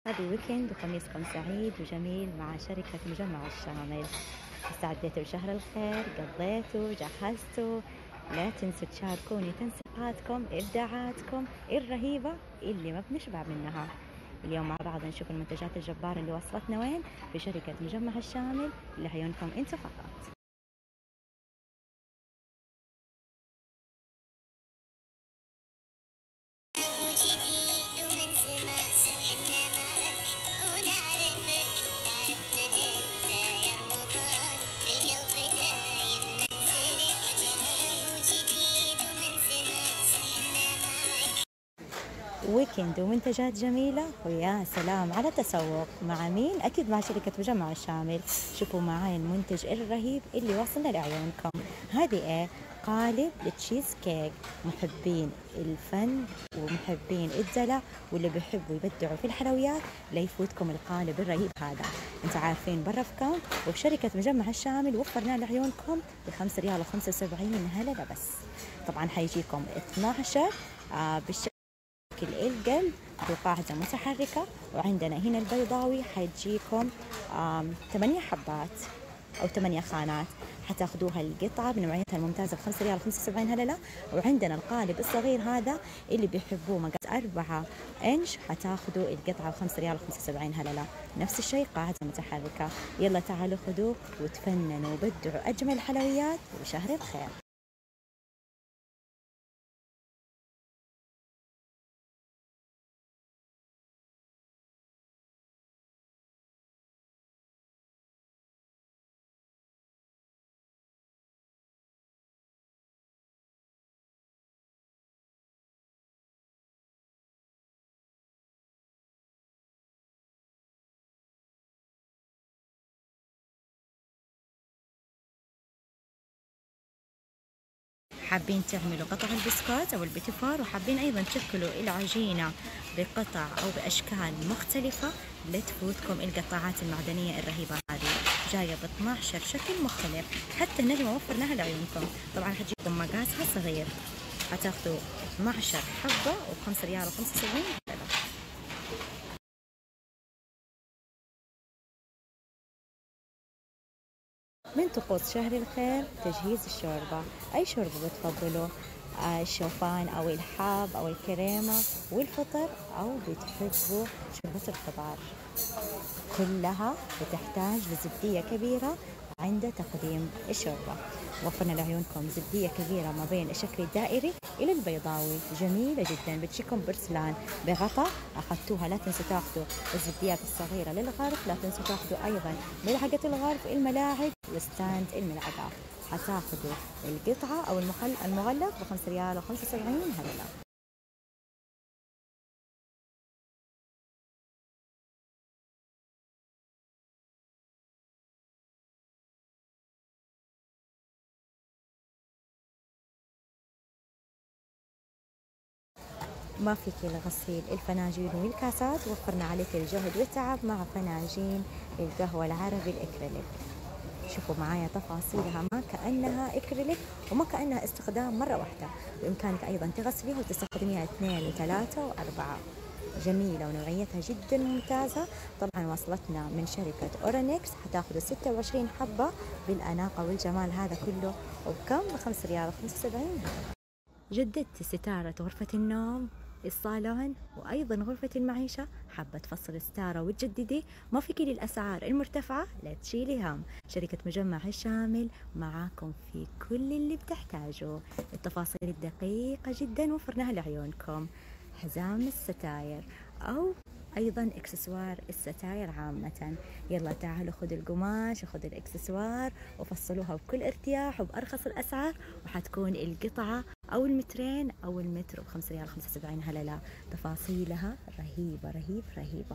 هذا ويكند وخميسكم سعيد وجميل مع شركة مجمع الشامل. استعديتوا لشهر الخير، قضيتوا، جهزتوا. لا تنسوا تشاركوني تنسيقاتكم، إبداعاتكم الرهيبة اللي ما بنشبع منها. اليوم مع بعض نشوف المنتجات الجبارة اللي وصلتنا وين في شركة مجمع الشامل لعيونكم انتم فقط. ويكند ومنتجات جميلة ويا سلام على تسوق مع مين؟ أكيد مع شركة مجمع الشامل. شوفوا معاي المنتج الرهيب اللي وصلنا لعيونكم. هذه إيه؟ قالب للتشيز كيك. محبين الفن ومحبين الدلع واللي بيحبوا يبدعوا في الحلويات لا يفوتكم القالب الرهيب هذا. انتوا عارفين برا في كم؟ وبشركة مجمع الشامل وفرنا لعيونكم ب5 ريال و75 هللة بس. طبعا حيجيكم 12 بالشكل القلب بقاعدة متحركة، وعندنا هنا البيضاوي حيجيكم 8 حبات أو 8 خانات. حتاخدوها القطعة بنوعيتها الممتازة ب5 ريال و75 هللة. وعندنا القالب الصغير هذا اللي بيحبوه مقاس 4 إنش حتاخدوا القطعة ب5 ريال و75 هللة. نفس الشيء قاعدة متحركة. يلا تعالوا خذوه وتفننوا وبدعوا أجمل حلويات وشهر الخير. حابين تعملوا قطع البسكوت أو البيتيفور وحابين أيضا تشكلوا العجينة بقطع أو بأشكال مختلفة، لا تفوتكم القطاعات المعدنية الرهيبة هذه جاية ب 12 شكل مختلف. حتى النجمة وفرناها لعيونكم. طبعا حتجيكم مقاسها صغير، حتاخذوا 12 حبة و5 ريال و75. من طقوس شهر الخير تجهيز الشوربة. أي شوربة بتفضلوا؟ الشوفان أو الحاب أو الكريمة والفطر، أو بتحبوا شوربة الخضار؟ كلها بتحتاج لزبدية كبيرة عند تقديم الشوربة. وفرنا لعيونكم زبدية كبيرة ما بين الشكل الدائري إلى البيضاوي، جميلة جدا. بتجيكم برسلان بغطاء أخذتوها. لا تنسوا تاخذوا الزبديات الصغيرة للغرف. لا تنسوا تاخذوا أيضا ملعقة الغرف، الملاعق وستاند الملعقة. حتاخذوا القطعة أو المغلف ب5 ريال و75 هللة. ما فيك إلا غسيل الفناجين والكاسات. وفرنا عليك الجهد والتعب مع فناجين القهوة العربي الإكريليك. شوفوا معايا تفاصيلها، ما كأنها إكريليك وما كأنها استخدام مرة واحدة. بإمكانك أيضا تغسليها وتستخدميها 2 و3 و4. جميلة ونوعيتها جدا ممتازة. طبعا وصلتنا من شركة أورانكس. حتاخذوا 26 حبة بالأناقة والجمال هذا كله. وبكم؟ ب5 ريال و75. جددت ستارة غرفة النوم، الصالون وأيضا غرفة المعيشة. حابة تفصل ستارة وتجددي؟ ما فيك للأسعار المرتفعة لا تشيلي هم. شركة مجمع الشامل معاكم في كل اللي بتحتاجوه. التفاصيل الدقيقة جدا وفرناها لعيونكم. حزام الستاير أو أيضا إكسسوار الستاير عامة. يلا تعالوا خذوا القماش وخذوا الإكسسوار وفصلوها بكل ارتياح وبأرخص الأسعار. وحتكون القطعة أو المترين أو المتر ب5 ريال 75 هللة. تفاصيلها رهيبة رهيبة.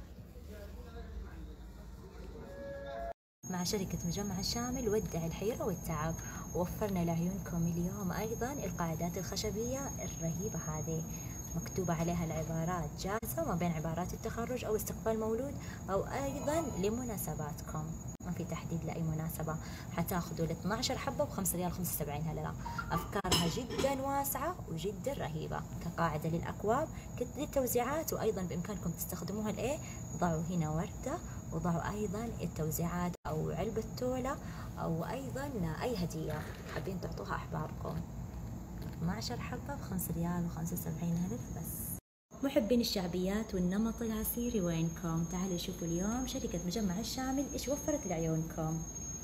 مع شركة مجمع الشامل ودع الحيرة والتعب. وفرنا لعيونكم اليوم أيضا القاعدات الخشبية الرهيبة هذه، مكتوبة عليها العبارات جاهزة ما بين عبارات التخرج أو استقبال مولود أو أيضا لمناسباتكم. ما في تحديد لأي مناسبة. حتاخذوا ال 12 حبة ب5 ريال 75 هللة. أفكارها جدا واسعة وجدا رهيبة، كقاعدة للأكواب للتوزيعات، وأيضا بإمكانكم تستخدموها لإيه؟ ضعوا هنا وردة، وضعوا أيضا التوزيعات أو علبة تولة، أو أيضا أي هدية حابين تعطوها أحبابكم. 12 حبة ب5 ريال و75 هللة بس. محبين الشعبيات والنمط العسيري وينكم؟ تعالوا شوفوا اليوم شركة مجمع الشامل إيش وفرت لعيونكم.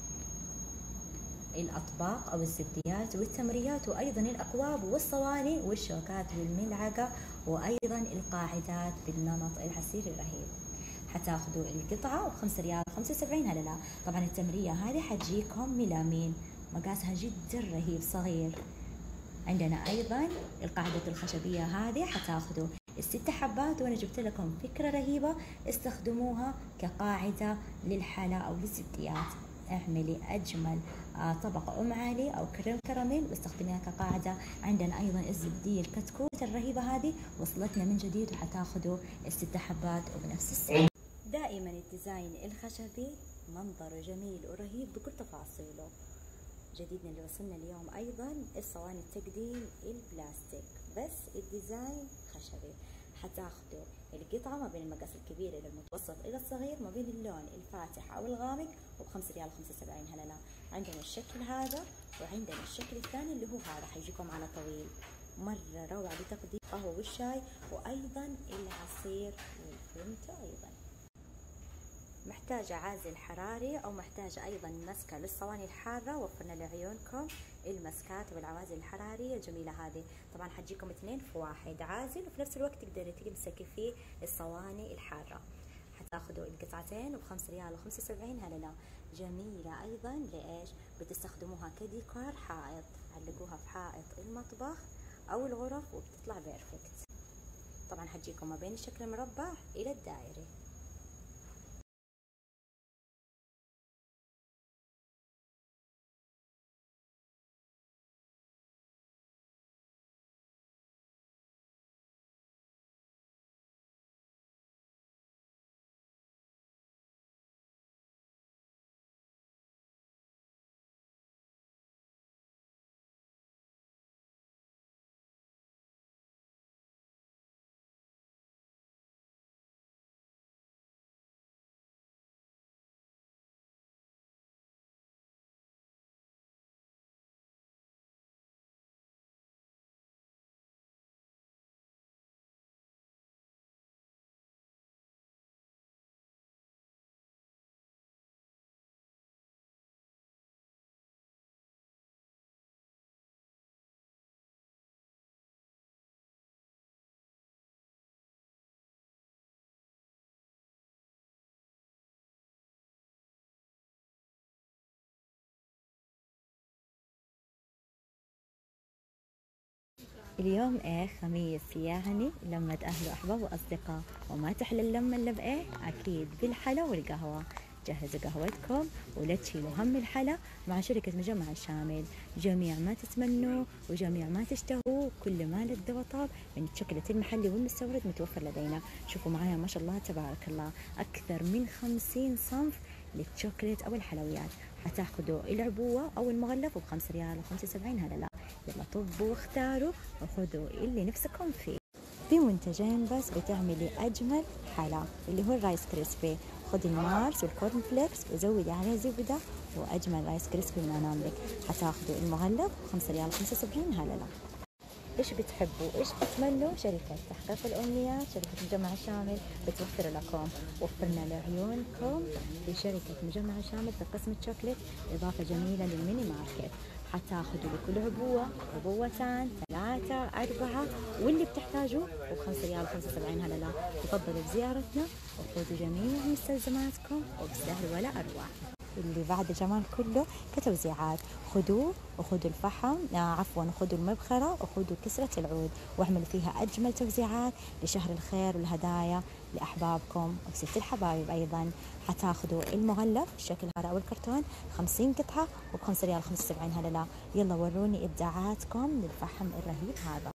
الأطباق أو الزبديات والتمريات، وأيضا الأكواب والصواني والشوكات والملعقة، وأيضا القاعدات بالنمط العسيري الرهيب. حتاخذوا القطعة ب5 ريال 75 هللة. طبعا التمرية هذه حتجيكم ميلامين، مقاسها جدا رهيب صغير. عندنا أيضا القاعدة الخشبية هذه حتاخذوا ال6 حبات، وأنا جبت لكم فكرة رهيبة استخدموها كقاعدة للحلا أو للزبديات. اعملي أجمل طبق أم علي أو كريم كراميل واستخدميها كقاعدة. عندنا أيضا الزبدية الكتكوت الرهيبة هذه وصلتنا من جديد، وحتاخذوا ال6 حبات وبنفس السعر. دائما الديزاين الخشبي منظره جميل ورهيب بكل تفاصيله. جديدنا اللي وصلنا اليوم أيضا الصواني التقديم البلاستيك، بس الديزاين خشبي. حتاخذوا القطعة ما بين المقاس الكبير إلى المتوسط إلى الصغير، ما بين اللون الفاتح أو الغامق، وب5 ريال 75 هللة. عندنا الشكل هذا، وعندنا الشكل الثاني اللي هو هذا حيجيكم على طويل، مرة روعة لتقديم القهوة والشاي، وأيضا العصير والفرنتو. أيضا محتاجة عازل حراري أو محتاجة أيضا مسكة للصواني الحارة، وفرنا لعيونكم المسكات والعوازل الحرارية الجميلة هذه. طبعا حتجيكم 2 في 1، عازل وفي نفس الوقت تقدري تمسكي فيه الصواني الحارة. حتاخذوا القطعتين ب5 ريال و75 هللة. جميلة أيضا لإيش؟ بتستخدموها كديكور حائط، علقوها في حائط المطبخ أو الغرف وبتطلع بيرفكت. طبعا حتجيكم ما بين الشكل المربع إلى الدائري. اليوم ايه خميس، يعني لمة اهل واحباب واصدقاء، وما تحلى اللمة الا بايه؟ اكيد بالحلا والقهوة. جهزوا قهوتكم ولا تشيلوا هم الحلا مع شركة مجمع الشامل. جميع ما تتمنوا وجميع ما تشتهوا، كل ما لذ وطاب من الشوكولات المحلي والمستورد متوفر لدينا. شوفوا معايا ما شاء الله تبارك الله، اكثر من 50 صنف للشوكولات او الحلويات. حتاخذوا العبوة او المغلف ب5 ريال و75 هللة. يلا طبوا واختاروا وخذوا اللي نفسكم فيه. في منتجين بس بتعملي أجمل حلا، اللي هو الرايس كريسبي. خذي المارس والكورن فليكس وزودي عليه زبدة، وأجمل رايس كريسبي من أمامك. حتاخذوا المغلف 5 ريال 75 هللة. إيش بتحبوا؟ إيش بتتمنوا؟ شركة تحقيق الأمنيات، شركة مجمع الشامل بتوفر لكم. وفرنا لعيونكم بشركة مجمع الشامل في قسم الشوكليت إضافة جميلة للميني ماركت. حتاخذوا لكل عبوة عبوتان 3 4، واللي بتحتاجوه ب5 ريال 75 هللة. تفضلوا بزيارتنا وخذوا جميع مستلزماتكم وبسهل ولا أروع. اللي بعد الجمال كله كتوزيعات، خذوه وخذوا الفحم، عفوا خذوا المبخرة وخذوا كسرة العود، واعملوا فيها أجمل توزيعات لشهر الخير والهدايا لأحبابكم وست الحبايب. أيضا حتاخذوا المغلف الشكل هذا أو الكرتون 50 قطعة وب5 ريال 75 هللة. يلا وروني إبداعاتكم للفحم الرهيب هذا.